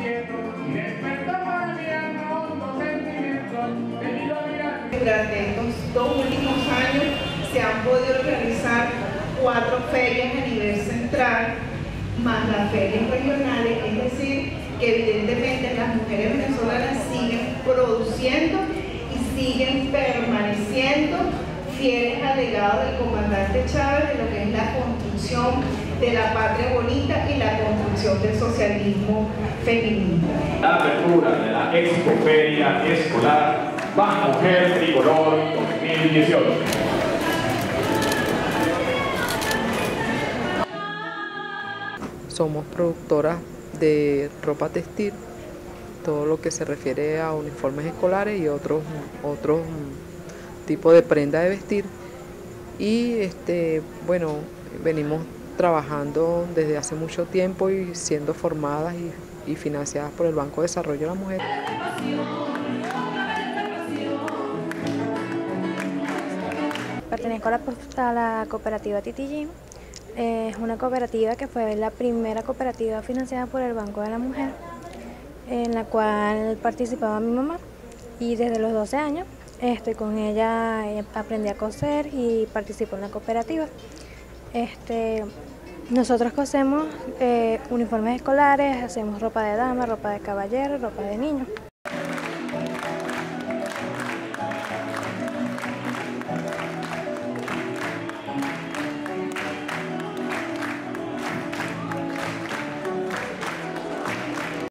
Durante estos 2 últimos años se han podido realizar 4 ferias a nivel central, más las ferias regionales, es decir, que evidentemente las mujeres venezolanas siguen produciendo y siguen permaneciendo fieles al legado del comandante Chávez de lo que es la construcción de la patria bonita y la construcción del socialismo feminista. La apertura de la Expoferia Escolar Más Mujer Tricolor 2018. Somos productoras de ropa textil, todo lo que se refiere a uniformes escolares y otros tipos de prenda de vestir. Y bueno, venimos trabajando desde hace mucho tiempo y siendo formadas y financiadas por el Banco de Desarrollo de la Mujer. Pertenezco a la cooperativa Titillín. Es una cooperativa que fue la primera cooperativa financiada por el Banco de la Mujer, en la cual participaba mi mamá, y desde los 12 años estoy con ella, aprendí a coser y participo en la cooperativa. Nosotros cosemos uniformes escolares, hacemos ropa de dama, ropa de caballero, ropa de niño.